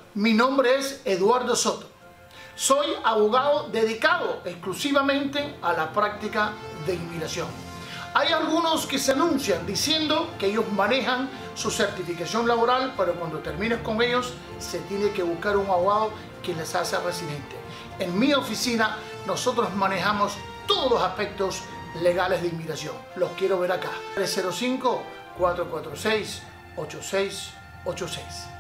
Mi nombre es Eduardo Soto. Soy abogado dedicado exclusivamente a la práctica de inmigración. Hay algunos que se anuncian diciendo que ellos manejan su certificación laboral, pero cuando termines con ellos se tiene que buscar un abogado que les hace residente. En mi oficina nosotros manejamos todos los aspectos legales de inmigración. Los quiero ver acá. 305-446-8686.